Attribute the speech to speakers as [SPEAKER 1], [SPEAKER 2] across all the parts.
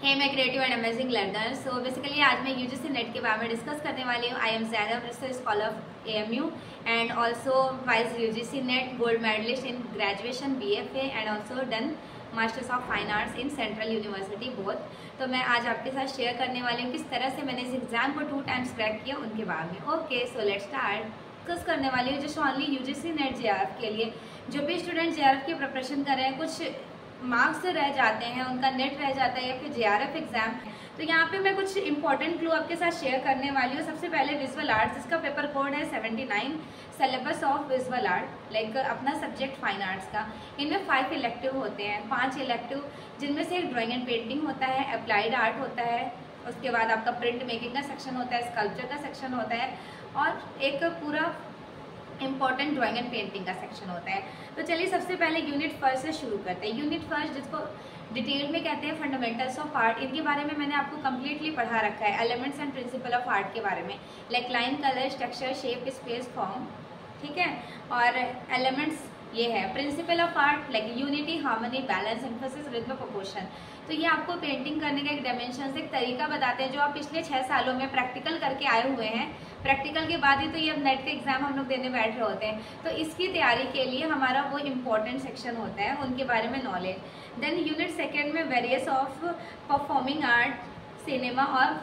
[SPEAKER 1] हे मैं creative and amazing learner. So basically आज मैं यूजीसी नेट के बारे में डिस्कस करने वाली हूँ। I am Zainab, research scholar of AMU and also wise UGC NET gold medalist in graduation BFA and also done masters of fine arts in central university both. तो मैं आज आपके साथ शेयर करने वाली हूँ किस तरह से मैंने इस एग्जाम को 2 टाइम्स क्रैक किया उनके बारे में। Okay, so let's start. Discuss करने वाली हूँ just only UGC NET JRF के लिए। जो भी स्टूडेंट JRF की प्रिपरेशन कर रहे हैं, कुछ मार्क्स रह जाते हैं, उनका नेट रह जाता है या फिर JRF एग्जाम, तो यहाँ पे मैं कुछ इंपॉर्टेंट क्लू आपके साथ शेयर करने वाली हूँ। सबसे पहले विजुअल आर्ट्स, जिसका पेपर कोड है 79, syllabus of visual art like अपना सब्जेक्ट फाइन आर्ट्स का। इनमें 5 इलेक्टिव होते हैं, 5 इलेक्टिव, जिनमें से एक ड्राइंग एंड पेंटिंग होता है, अप्लाइड आर्ट होता है, उसके बाद आपका प्रिंट मेकिंग का सेक्शन होता है, स्कल्पचर का सेक्शन होता है और एक पूरा इंपॉर्टेंट ड्राइंग एंड पेंटिंग का सेक्शन होता है। तो चलिए सबसे पहले यूनिट फर्स्ट से शुरू करते हैं। यूनिट फर्स्ट, जिसको डिटेल में कहते हैं फंडामेंटल्स ऑफ आर्ट, इनके बारे में मैंने आपको कम्प्लीटली पढ़ा रखा है। Elements and principle of art के बारे में, like line, colour, structure, shape, space, form, ठीक है। और एलिमेंट्स ये है। Principle of art like unity, harmony, balance, emphasis, rhythm, proportion. तो ये आपको पेंटिंग करने का एक डायमेंशन, एक तरीका बताते हैं जो आप पिछले 6 सालों में प्रैक्टिकल करके आए हुए हैं। प्रैक्टिकल के बाद ही तो ये अब नेट के एग्जाम हम लोग देने बैठ रहे होते हैं। तो इसकी तैयारी के लिए हमारा वो इम्पोर्टेंट सेक्शन होता है, उनके बारे में नॉलेज। देन यूनिट सेकेंड में various of performing art, cinema और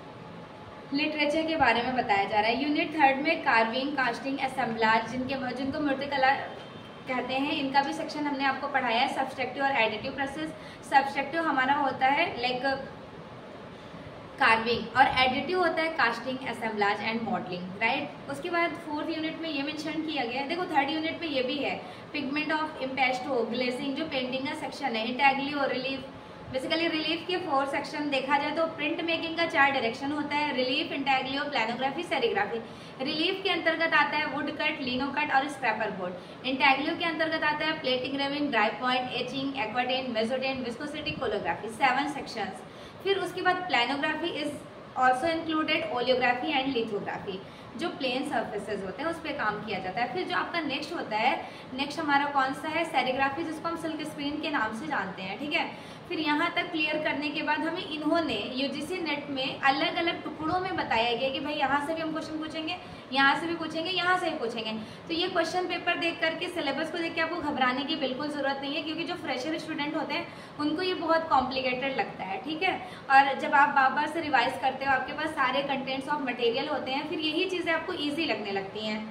[SPEAKER 1] लिटरेचर के बारे में बताया जा रहा है। यूनिट थर्ड में कार्विंग, कास्टिंग, असेंबलाज, जिनको मूर्तिकला कहते हैं, इनका भी सेक्शन हमने आपको पढ़ाया है। सब्सट्रैक्टिव और एडिटिव प्रोसेस। सब्सट्रैक्टिव हमारा होता है लाइक कार्विंग और एडिटिव होता है casting, assemblage and modelling, right. उसके बाद 4th यूनिट में ये मेंशन किया गया है। देखो 3rd यूनिट में ये भी है, पिगमेंट ऑफ इम्पेस्टो, ग्लेजिंग, जो पेंटिंग का सेक्शन है। इंटैग्लियो, रिलीफ, बेसिकली रिलीफ के 4 सेक्शन देखा जाए तो प्रिंट मेकिंग का 4 डायरेक्शन होता है, relief, intaglio, planography, serigraphy. Relief के अंतर्गत आता है वुड कट, लिनो कट और स्क्रैपर बोर्ड। इंटैग्लियो के अंतर्गत आता है plate engraving, dry point, etching, aquatint, mezzotint, viscosity, collagraphy. 7 sections. फिर उसके बाद planography is also included, oleography and lithography, जो प्लेन सर्फेसेज होते हैं उस पर काम किया जाता है। फिर जो आपका नेक्स्ट होता है, नेक्स्ट हमारा कौन सा है, सेरिग्राफी, जिसको हम सिल्क स्क्रीन के नाम से जानते हैं, ठीक है। फिर यहाँ तक क्लियर करने के बाद हमें इन्होंने यूजीसी नेट में अलग अलग टुकड़ों में बताया गया कि भाई यहाँ से भी हम क्वेश्चन पूछेंगे, यहाँ से भी पूछेंगे, यहाँ से भी पूछेंगे। तो ये क्वेश्चन पेपर देख करके, सिलेबस को देख के आपको घबराने की बिल्कुल ज़रूरत नहीं है, क्योंकि जो फ्रेशर स्टूडेंट होते हैं उनको ये बहुत कॉम्प्लिकेटेड लगता है, ठीक है। और जब आप बार बार से रिवाइज करते हो, आपके पास सारे कंटेंट्स ऑफ मटेरियल होते हैं, फिर यही चीज़ें आपको ईजी लगने लगती हैं।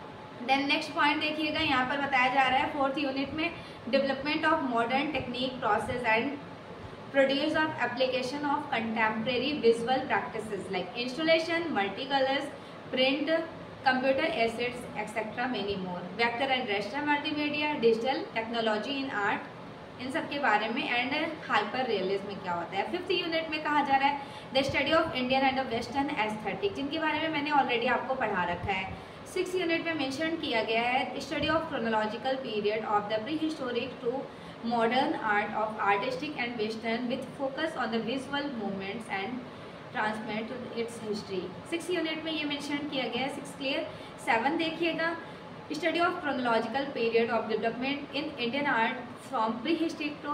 [SPEAKER 1] देन नेक्स्ट पॉइंट देखिएगा, यहाँ पर बताया जा रहा है 4th यूनिट में development of modern technique, process and produce of application of contemporary visual practices like installation, multi colours, print, computer assets etcetera, many more. Vector and raster multimedia, digital technology in art, इन सब के बारे में। And hyper realism क्या होता है। 5th unit में कहा जा रहा है the study of Indian and western aesthetic, जिनके बारे में मैंने ऑलरेडी आपको पढ़ा रखा है। 6th यूनिट में मेंशन किया गया है study of chronological period of the prehistoric to modern art of artistic and western with focus on the visual movements and transmit its history. 6th unit में ये मेंशन किया गया है। 6 clear. 7 देखिएगा, study of chronological period of development in Indian art from prehistoric to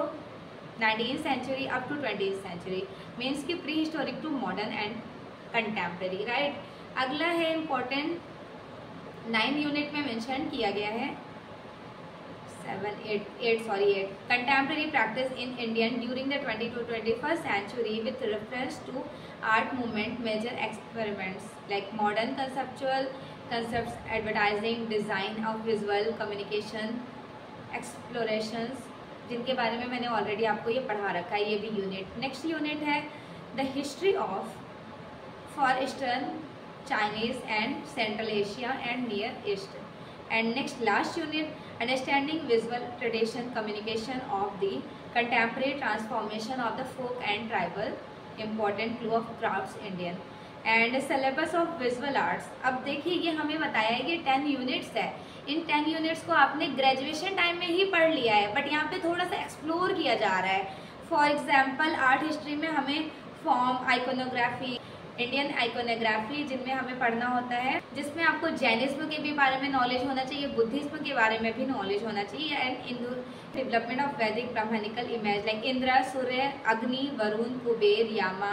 [SPEAKER 1] 19th century up to 20th century, means की prehistoric to modern and contemporary, right. अगला है important, 9th unit में mention किया गया है 8 contemporary practice in Indian during the 20th to 21st century with reference to art movement, major experiments like modern conceptual concepts, advertising, design of visual communication, explorations, जिनके बारे में मैंने already आपको ये पढ़ा रखा है, ये भी यूनिट। नेक्स्ट यूनिट है the history of far eastern, Chinese and central Asia and near east. And next last unit, understanding visual tradition, communication of the contemporary transformation of the folk and tribal, important clue of crafts Indian. And syllabus of visual arts. अब देखिए ये हमें बताया है कि 10 units है। इन 10 units को आपने ग्रेजुएशन टाइम में ही पढ़ लिया है, बट यहाँ पे थोड़ा सा एक्सप्लोर किया जा रहा है। फॉर एग्जाम्पल आर्ट हिस्ट्री में हमें फॉर्म, आइकोनोग्राफी, इंडियन आइकोनोग्राफी जिनमें हमें पढ़ना होता है, जिसमें आपको जैनिज्म के भी बारे में नॉलेज होना चाहिए, बुद्धिज्म के बारे में भी नॉलेज होना चाहिए, and Hindu development of Vedic Brahmanical image like Indra, Surya, Agni, Varuna, Kuber, यामा,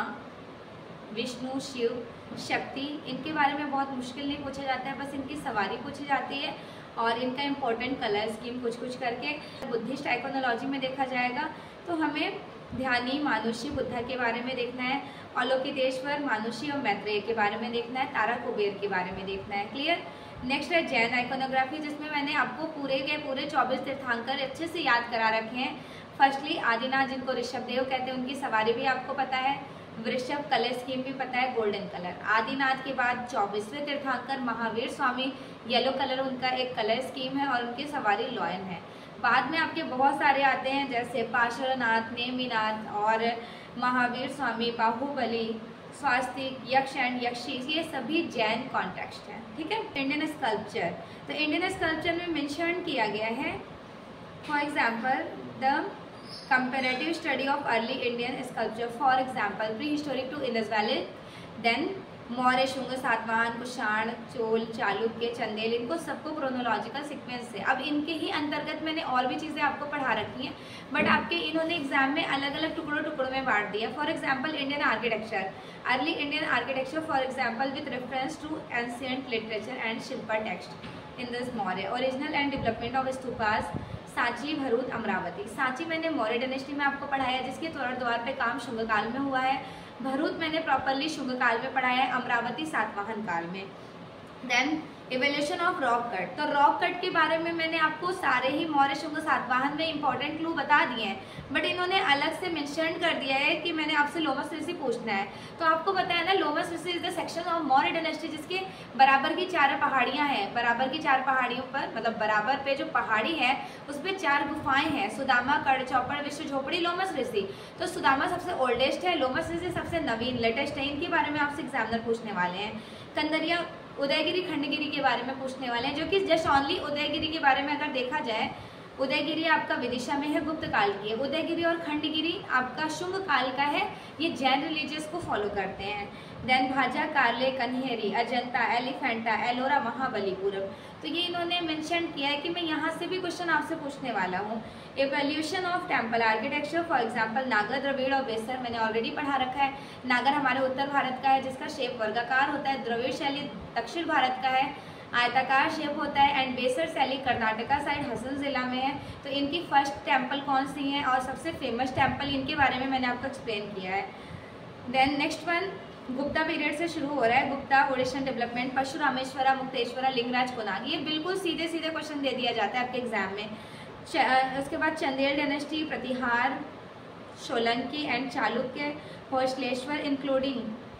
[SPEAKER 1] विष्णु, शिव, शक्ति, इनके बारे में बहुत मुश्किल नहीं पूछा जाता है, बस इनकी सवारी पूछी जाती है और इनका इम्पोर्टेंट कलर स्कीम कुछ कुछ करके। बुद्धिस्ट आइकोनोलॉजी में देखा जाएगा तो हमें ध्यानी, मानुषी, बुद्धा के बारे में देखना है, अवलोकितेश्वर, मानुषी और मैत्रेय के बारे में देखना है, तारा, कुबेर के बारे में देखना है। क्लियर। नेक्स्ट है जैन आइकोनोग्राफी, जिसमें मैंने आपको पूरे के पूरे 24 तीर्थंकर अच्छे से याद करा रखे हैं। फर्स्टली आदिनाथ, जिनको ऋषभदेव कहते हैं, उनकी सवारी भी आपको पता है, वृषभ कलर स्कीम भी पता है, गोल्डन कलर। आदिनाथ के बाद 24वें तीर्थंकर महावीर स्वामी, येलो कलर उनका एक कलर स्कीम है और उनकी सवारी लॉयन है। बाद में आपके बहुत सारे आते हैं जैसे पार्श्वनाथ, नेमिनाथ और महावीर स्वामी, बाहुबली, स्वास्तिक, यक्ष एंड यक्षी, ये सभी जैन कॉन्टेक्स्ट हैं। ठीक है। इंडियन स्कल्पचर, तो इंडियन स्कल्पचर में मेंशन किया गया है for example the comparative study of early Indian sculpture, for example prehistoric to Indus valley, then Maurya, Shunga, Satavahana, Kushan, Chola, Chalukya, Chandel, इनको सबको क्रोनोलॉजिकल सीक्वेंस से। अब इनके ही अंतर्गत मैंने और भी चीज़ें आपको पढ़ा रखी हैं, बट आपके इन्होंने एग्जाम में अलग अलग टुकड़ों में बांट दिया। For example Indian architecture, early Indian architecture for example with reference to ancient literature and Shilpa text in this Maurya, original and development of stupas, Sanchi, Bharuch, Amaravati. Sanchi मैंने मौर्य डायनेस्टी में आपको पढ़ाया जिसके द्वार पे काम शुंग काल में हुआ है, भरूच मैंने प्रॉपरली शुंग काल में पढ़ाया है, अमरावती सातवाहन काल में। Then evolution of rock cut, तो रॉक कट के बारे में मैंने आपको सारे ही मौर्य, शुंग, सातवाहन में इंपॉर्टेंट क्लू बता दिए हैं, बट इन्होंने अलग से मेंशन कर दिया है कि मैंने आपसे लोमस ऋषि पूछना है। तो आपको पता है ना, Lomas Rishi is the section of Maurya dynasty जिसके बराबर की 4 पहाड़ियां हैं, बराबर की 4 पहाड़ियों पर, मतलब बराबर पे जो पहाड़ी है उस पर 4 गुफाएं हैं, सुदामा, कड़, चौपड़, विश्व झोपड़ी, लोमस ऋषि। तो सुदामा सबसे ओल्डेस्ट है, लोमस ऋषि सबसे नवीन लेटेस्ट है, इनके बारे में आपसे एग्जामिनर पूछने वाले हैं। कंदरिया, उदयगिरी, खंडगिरी के बारे में पूछने वाले हैं, जो कि जस्ट ओनली उदयगिरी के बारे में अगर देखा जाए, उदयगिरी आपका विदिशा में है, गुप्त काल की है। उदयगिरी और खंडगिरी आपका शुंग काल का है, ये जैन रिलीजियस को फॉलो करते हैं। देन भाजा, कार्ले, कन्हेरी, अजंता, एलिफेंटा, एलोरा, महाबलीपुरम, तो ये इन्होंने मेंशन किया है कि मैं यहाँ से भी क्वेश्चन आपसे पूछने वाला हूँ। Evolution of temple architecture for example Nagara, Dravida और बेसर मैंने ऑलरेडी पढ़ा रखा है। नागर हमारे उत्तर भारत का है जिसका शेप वर्गाकार होता है, द्रविड़ शैली दक्षिण भारत का है, आयताकार शेप होता है, एंड बेसर शैली कर्नाटका साइड हसन जिला में है। तो इनकी फर्स्ट टेम्पल कौन सी है और सबसे फेमस टेम्पल, इनके बारे में मैंने आपको एक्सप्लेन किया है। Then next one Gupta period से शुरू हो रहा है, गुप्ता, ओडिशन डेवलपमेंट, परशुरामेश्वरा, मुक्तेश्वरा, लिंगराज, कोनार्क, ये बिल्कुल सीधे सीधे क्वेश्चन दे दिया जाता है आपके एग्जाम में। उसके बाद Chandel dynasty, Pratihara, Solanki and Chalukya, Hoysaleswara including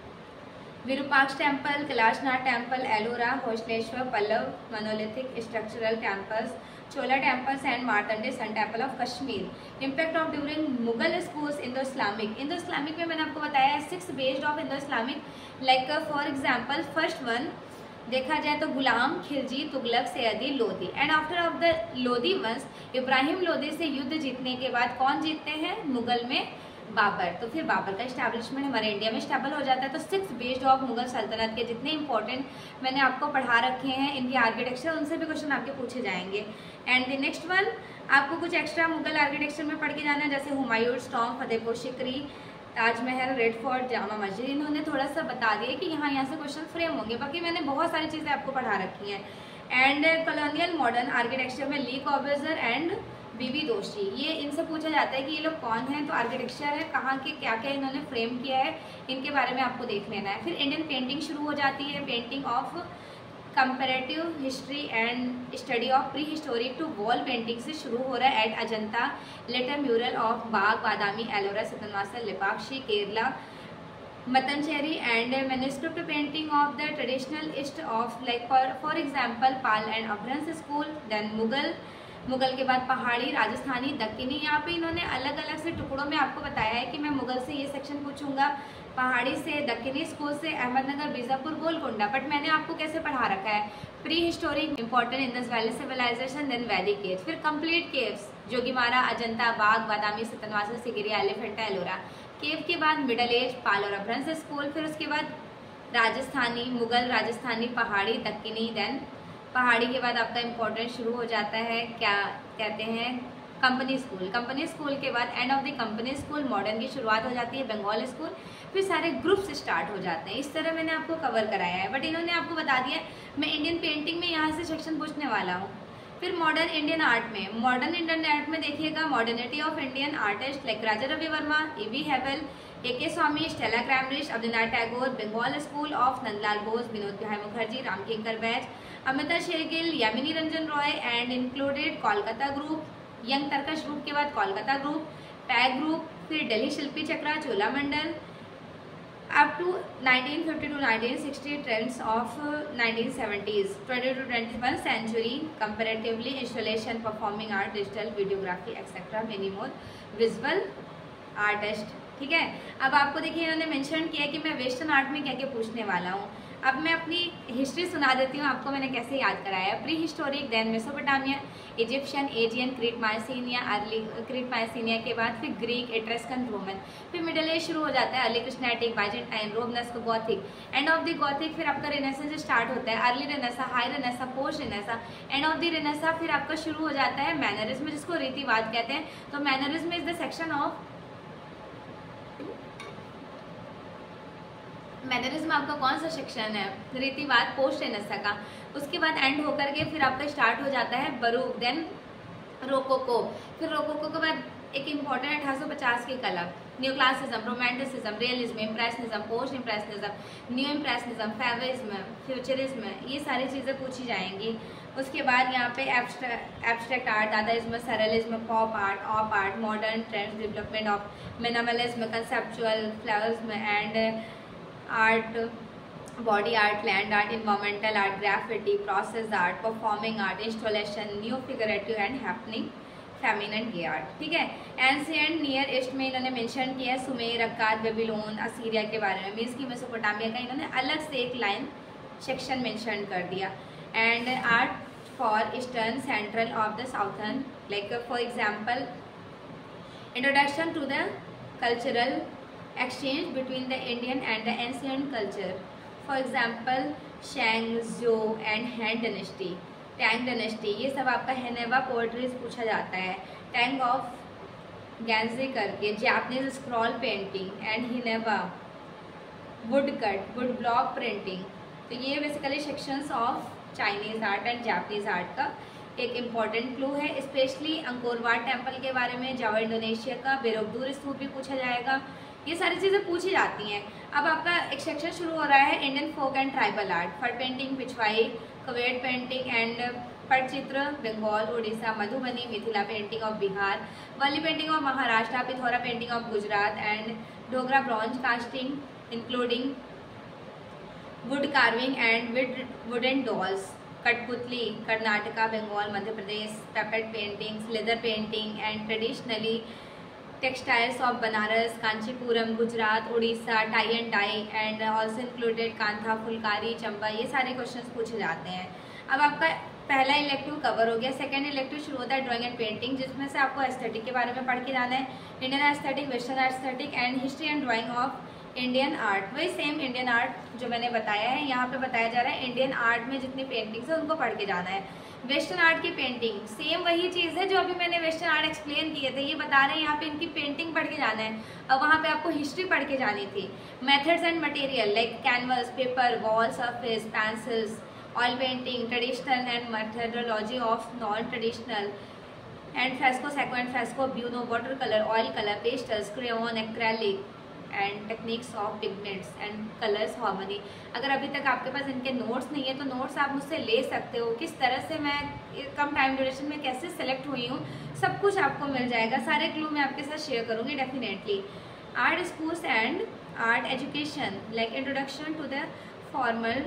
[SPEAKER 1] Virupaksha temple, Kailashnath temple, Ellora, Hoysaleswara, Pallava monolithic structural temples, Chola temples and Martand sun temple of Kashmir. Impact of during Mughal schools Indo Islamic, Indo Islamic में मैंने आपको बताया है 6 based of Indo Islamic, like for example first one देखा जाए तो Ghulam, Khilji, Tughlaq, Sayyid, Lodhi, and after of the Lodhi वंश इब्राहिम लोधी से युद्ध जीतने के बाद कौन जीतते हैं मुगल में, बाबर। तो फिर बाबर का इस्टेब्लिशमेंट हमारे इंडिया में स्टेबल हो जाता है। तो 6 बेस्ड ऑफ मुगल सल्तनत के जितने इंपॉर्टेंट मैंने आपको पढ़ा रखे हैं इनके आर्किटेक्चर, उनसे भी क्वेश्चन आपके पूछे जाएंगे। एंड द नेक्स्ट वन आपको कुछ एक्स्ट्रा मुगल आर्किटेक्चर में पढ़ के जाना है, जैसे Humayun tomb, Fatehpur Sikri, Taj Mahal, red fort, Jama Masjid, इन्होंने थोड़ा सा बता दिया कि यहाँ से क्वेश्चन फ्रेम होंगे, बाकी मैंने बहुत सारी चीज़ें आपको पढ़ा रखी हैं। एंड कॉलोनियल मॉडर्न आर्किटेक्चर में ली कॉर्बुज़ियर एंड बीबी दोषी, ये इनसे पूछा जाता है कि ये लोग कौन हैं, तो आर्किटेक्चर है, कहाँ के क्या क्या इन्होंने फ्रेम किया है, इनके बारे में आपको देख लेना है। फिर इंडियन पेंटिंग शुरू हो जाती है, painting of comparative history and study of prehistoric to wall painting से शुरू हो रहा है at Ajanta, later mural of Bagh, Badami, Ellora, Sittanavasal, Lepakshi, Kerala, Mattancherry, and manuscript painting of the traditional east of like for example Pala and Apabhramsa school. Then Mughal के बाद पहाड़ी, राजस्थानी, दक्कनी, यहाँ पे इन्होंने अलग अलग से टुकड़ों में आपको बताया है कि मैं मुगल से ये सेक्शन पूछूंगा, पहाड़ी से, दक्कनी स्कूल से, अहमदनगर, बीजापुर, गोलकुंडा, बट मैंने आपको कैसे पढ़ा रखा है, prehistoric, important Indus valley civilisation, then Vedic caves, फिर complete caves, Jogimara, Ajanta, Bagh, Badami, Sittanavasal, Sigiriya, Elephanta, Ellora, cave के बाद मिडल एज, पाल और अभ्रंश स्कूल, फिर उसके बाद राजस्थानी, मुगल, राजस्थानी, पहाड़ी, दक्कनी, देन पहाड़ी के बाद आपका इम्पोर्टेंट शुरू हो जाता है, क्या कहते हैं, कंपनी स्कूल। कंपनी स्कूल के बाद end of the company school modern की शुरुआत हो जाती है, बंगाल स्कूल, फिर सारे ग्रुप्स स्टार्ट हो जाते हैं। इस तरह मैंने आपको कवर कराया है, बट इन्होंने आपको बता दिया मैं इंडियन पेंटिंग में यहाँ से सेक्शन पूछने वाला हूँ। फिर मॉडर्न इंडियन आर्ट में, मॉडर्न इंडियन आर्ट में देखिएगा modernity of Indian artist like Raja Ravi Varma, E.V. Havell, A.K. Swamy, Stella Kramrisch, Rabindranath Tagore, Bengal school of Nandalal Bose, Vinod Bihari Mukherjee, Ramkinkar Baij, Amita Shergil, Yamini Ranjan Roy and included Kolkata group, young Turkish group के बाद कोलकाता ग्रुप, पैग ग्रुप, फिर दिल्ली शिल्पी चक्रा, Cholamandalam, up to 1950 to 1960 trends of 1970s, 20 to 21st century comparatively, installation, performing art, digital, videography, etc. many more, visual artist। ठीक है, अब आपको देखिए इन्होंने mention किया कि मैं वेस्टर्न आर्ट में क्या क्या पूछने वाला हूँ। अब मैं अपनी हिस्ट्री सुना देती हूँ आपको, मैंने कैसे याद कराया। Prehistoric, then Mesopotamia, Egyptian, Aegean, Crete Mycenaea, early Crete Mycenaea के बाद फिर ग्रीक, एट्रस्कन, रोमन, फिर मिडल एज शुरू हो जाता है, early Christianity, Byzantine, Romanesque, Gothic, end of the Gothic फिर आपका रेनेसेंस स्टार्ट होता है, early renaissance, high renaissance, post renaissance, end of the renaissance फिर आपका शुरू हो जाता है मैनरिज्म, जिसको रीतिवाद कहते हैं। तो mannerism is the section of, mannerism आपका कौन सा सेक्शन है, रीतिवाद, पोस्ट रेनेसा का। उसके बाद एंड होकर के फिर आपका स्टार्ट हो जाता है बरूक, देन रोकोको, फिर रोकोको के बाद एक इम्पॉर्टेंट 1850 की कला, new classicism, romanticism, realism, impressionism, post impressionism, new impressionism, fauvism, futurism, ये सारी चीज़ें पूछी जाएंगी। उसके बाद यहाँ पे abstract art, dadaism, surrealism, pop art, op art, modern trends, development of minimalism, conceptual flowers and art, body art, land art, environmental art, graffiti, process art, performing art, installation, new figurative and happening, feminine gay art. ठीक है, ancient near east में इन्होंने mention किया है Sumer, Akkad, Babylon, Assyria के बारे में, means की मेसोपोटामिया का इन्होंने अलग से एक लाइन सेक्शन मेंशन कर दिया। And art for eastern, central of the southern, like for example introduction to the cultural exchange between the Indian and the ancient culture, for example Shang, Zhou and Han dynasty, Tang dynasty, ये सब आपका हेनेवा poetries पूछा जाता है। Tang of गैंजे करके Japanese scroll painting and हिनेवा wood cut, wood block printing. तो ये basically sections of Chinese art and Japanese art का एक इम्पॉर्टेंट क्लू है। स्पेशली अंकोर वाट टेम्पल के बारे में, जावा इंडोनेशिया का बेरोबदूर स्तूप भी पूछा जाएगा। ये सारी चीज़ें पूछी जाती हैं। अब आपका एक सेक्शन शुरू हो रहा है Indian folk and tribal art, Phad painting, Pichhwai, Kavad painting and Pattachitra, Bengal, Orissa, Madhubani, Mithila painting of Bihar, Warli painting of Maharashtra, Pithora painting of Gujarat and Dokra bronze casting including wood carving and wooden dolls, kathputli, Karnataka, Bengal, Madhya Pradesh, puppet paintings, leather painting and traditionally textiles of Banaras, Kanchipuram, Gujarat, Orissa, tie and dye and also included Kantha, Phulkari, Chamba, ये सारे questions पूछे जाते हैं। अब आपका पहला elective cover हो गया। सेकंड इलेक्टिव शुरू होता है ड्राइंग एंड पेंटिंग, जिसमें से आपको एस्थेटिक के बारे में पढ़ के जाना है, Indian aesthetic, western aesthetic and history and drawing of Indian art. वही सेम इंडियन आर्ट जो मैंने बताया है यहाँ पे बताया जा रहा है, इंडियन आर्ट में जितनी पेंटिंग्स है उनको पढ़ के जाना है। वेस्टर्न आर्ट की पेंटिंग सेम वही चीज़ है जो अभी मैंने वेस्टर्न आर्ट एक्सप्लेन किए थे, ये बता रहे हैं यहाँ पे इनकी पेंटिंग पढ़ के जाना है। अब वहाँ पे आपको हिस्ट्री पढ़ के जानी थी। Methods and material like canvas, paper, wall surface, pencils, oil painting, traditional and methodology of non traditional and fresco, sequent fresco, buono, water colour, oil colour, pastels, crayon, acrylic and techniques of pigments and colours harmony. अगर अभी तक आपके पास इनके notes नहीं है तो notes आप मुझसे ले सकते हो। किस तरह से मैं कम टाइम ड्यूरेशन में कैसे सेलेक्ट हुई हूँ सब कुछ आपको मिल जाएगा। सारे क्लू मैं आपके साथ शेयर करूँगी definitely. Art schools and art education like introduction to the formal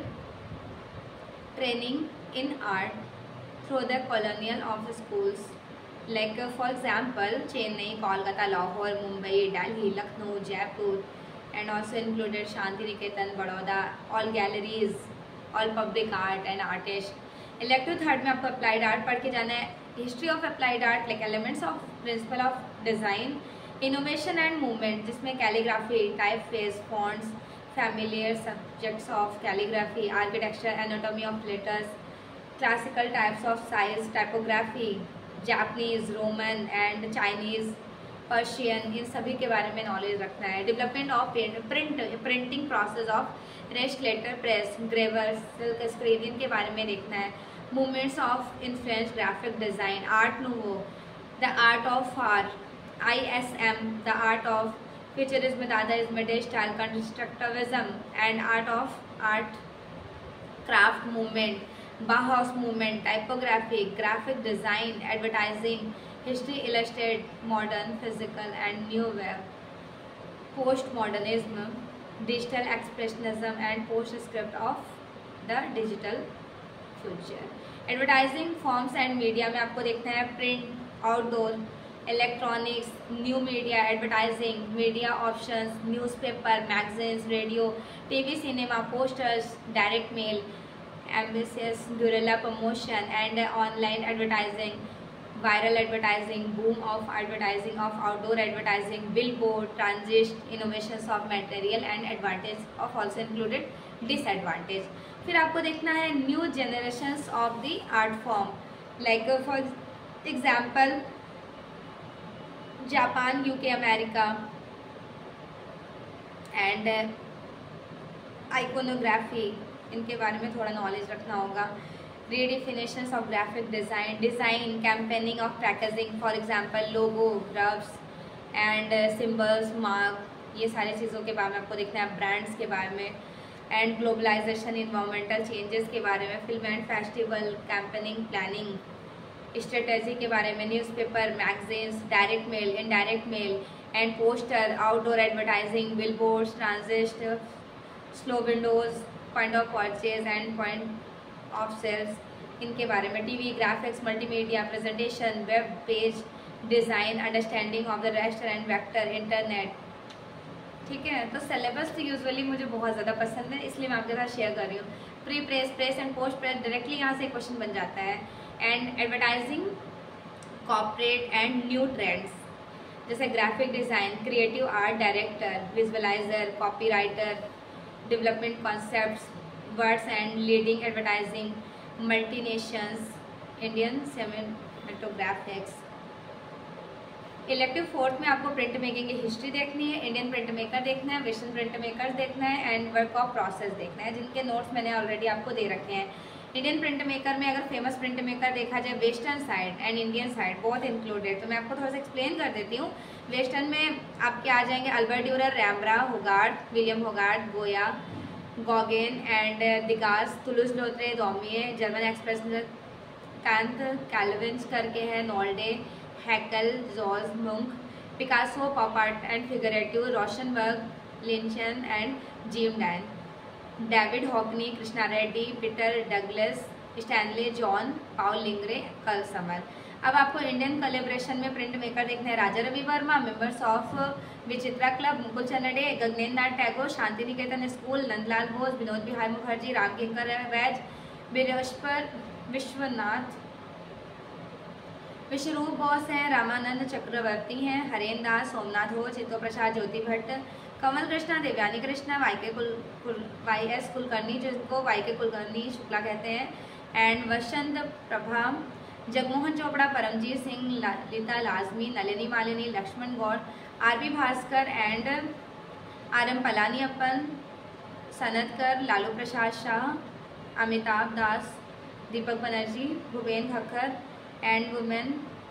[SPEAKER 1] training in art through the colonial of schools like for example Chennai, Kolkata, Lahore, Mumbai, Delhi, Lucknow, Jaipur and also included Shanti Niketan, Baroda, all galleries, all public art and artists। Elective third में आपको applied art पढ़ के जाना है। History of applied art like elements of principle of design, innovation and movement जिसमें calligraphy, type face, fonts, familiar subjects of calligraphy, architecture, anatomy of letters, classical types of size, typography, Japanese, Roman and Chinese, Persian, इन सभी के बारे में knowledge रखना है। Development of printing process of rest letter press, gravures, silk screen, इनके बारे में देखना है। Movements of influence graphic design, art nouveau, the art of आर, ISM, the art of futurism, dadaism, de style, constructivism and art of art craft movement, Bauhaus movement, typography, graphic design, advertising, history, illustrated, modern, physical and new web, postmodernism, digital expressionism and postscript of the digital future. Advertising forms and media में आपको देखना है print, outdoor, electronics, new media, advertising, media options, newspaper, magazines, radio, TV, cinema, posters, direct mail, ambitious guerrilla promotion and online advertising, viral advertising, boom of advertising, of outdoor advertising, billboard, transit, innovations of material and advantage of also included disadvantage. फिर आपको देखना है new generations of the art form, like for example Japan, UK, America and iconography, इनके बारे में थोड़ा knowledge रखना होगा। Redefinitions of graphic design, design campaigning of packaging, for example logo, graphs and symbols, mark, ये सारी चीज़ों के बारे में आपको देखना है। ब्रांड्स के बारे में एंड ग्लोबलाइजेशन, इन्वायरमेंटल चेंजेस के बारे में, film and festival, campaigning, planning, strategy के बारे में, newspaper, magazines, direct mail, indirect mail and poster, outdoor advertising, billboards, transit, slow windows, point of purchase and point of sales, इनके बारे में। TV, graphics, multimedia, presentation, web page design, understanding of the raster and vector, internet. ठीक है, तो syllabus तो usually मुझे बहुत ज़्यादा पसंद है, इसलिए मैं आपके साथ शेयर कर रही हूँ। Pre press, press and post press, directly यहाँ से क्वेश्चन बन जाता है। And advertising, corporate and new trends, जैसे graphic design, creative art director, visualizer, copy writer, development concepts, words and leading advertising, multinations, Indian cinematographics. Elective fourth में आपको print making की history देखनी है, इंडियन प्रिंट मेकर देखना है, western print maker देखना है एंड वर्क ऑफ प्रोसेस देखना है, जिनके नोट्स मैंने ऑलरेडी आपको दे रखे हैं। इंडियन प्रिंट मेकर में अगर फेमस प्रिंट मेकर देखा जाए, western side and Indian side बहुत इंक्लूडेड, तो मैं आपको थोड़ा सा एक्सप्लेन कर देती हूँ। वेस्टर्न में आपके आ जाएंगे Albert Durer, Rembrandt, Hogarth, William Hogarth, Goya, Gauguin and Degas, Toulouse Lautrec, Daumier, German express, Kant, Calvins करके है, Nolde, Heckel, George, Munch, Picasso, pop art and figurative, Rauschenberg, Lichtenstein and Jim Dine, David Hockney, Krishna Reddy, Peter Douglas, Stanley, John, Paul लिंगरे, Carl Summer. अब आपको Indian collaboration में print maker देखना है, Raja Ravi Varma, members of Vichitra club, Mukul Chandra Dey, Gaganendra Nath Tagore, Shanti Niketan school, Nandalal Bose, Vinod Bihar Mukherjee, Ramkinkar Baij, Bireshwar Vishwanath, Vishwaroop Bose हैं, रामानंद चक्रवर्ती हैं, हरेन दास, सोमनाथ हो, चित्तो प्रसाद, ज्योति भट्ट, कमल Krishna, Devyani Krishna, YS Kulkarni, जिनको YK कुलकर्णी शुक्ला कहते हैं, and Vasant Prabha, Jagmohan Chopra, Paramjit Singh, Lalitha Lajmi, Nalini Malini, Laxman Gaud, RB Bhaskar and RM Palaniappan, Sanatkar, Lalu Prasad Shah, Amitabh Das, Deepak Banerjee, Bhupen Khakhar and women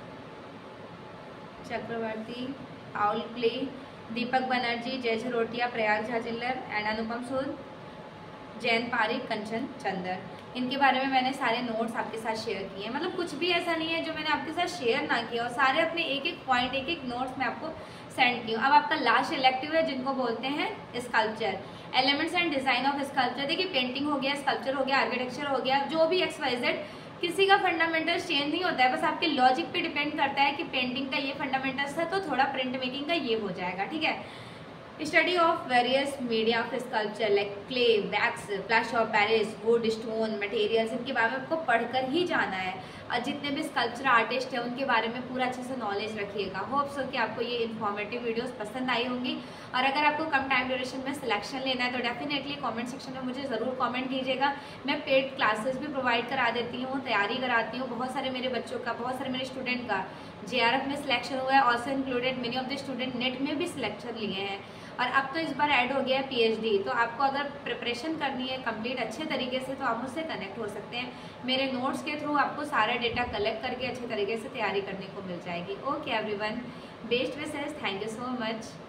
[SPEAKER 1] Chakraborty, Paul Klee, Deepak Banerjee, Jai Zharotia, Prayag Jha Chillar and Anupam Sood, Jain Parikh, Kanchan Chander. इनके बारे में मैंने सारे नोट्स आपके साथ शेयर किए हैं, मतलब कुछ भी ऐसा नहीं है जो मैंने आपके साथ शेयर ना किया, और सारे अपने एक एक पॉइंट, एक एक नोट्स मैं आपको सेंड की हूँ। अब आपका लास्ट इलेक्टिव है, जिनको बोलते हैं sculpture, elements and design of sculpture. देखिए, पेंटिंग हो गया, स्कल्पचर हो गया, आर्किटेक्चर हो गया, जो भी XYZ, किसी का फंडामेंटल चेंज नहीं होता है, बस आपके लॉजिक पे डिपेंड करता है कि पेंटिंग का ये फंडामेंटल्स है तो थोड़ा प्रिंट मेकिंग का ये हो जाएगा। ठीक है, study of various media of sculpture like clay, wax, plaster of Paris, wood, stone, materials, इनके बारे में आपको पढ़कर ही जाना है। और जितने भी स्कल्पचर आर्टिस्ट हैं उनके बारे में पूरा अच्छे से नॉलेज रखिएगा। होप सो कि आपको ये इन्फॉर्मेटिव वीडियोस पसंद आई होंगी। और अगर आपको कम टाइम ड्यूरेशन में सिलेक्शन लेना है तो डेफिनेटली कमेंट सेक्शन में मुझे ज़रूर कमेंट कीजिएगा। मैं पेड क्लासेस भी प्रोवाइड करा देती हूँ, तैयारी कराती हूँ। बहुत सारे मेरे बच्चों का, बहुत सारे मेरे स्टूडेंट का JRF में सिलेक्शन हुआ है, also included many of the student NET में भी सिलेक्शन लिए हैं। और अब तो इस बार ऐड हो गया है PhD। तो आपको अगर प्रिपरेशन करनी है कंप्लीट अच्छे तरीके से तो आप मुझसे कनेक्ट हो सकते हैं। मेरे नोट्स के थ्रू आपको सारा डेटा कलेक्ट करके अच्छे तरीके से तैयारी करने को मिल जाएगी। Okay everyone, best wishes, thank you so much.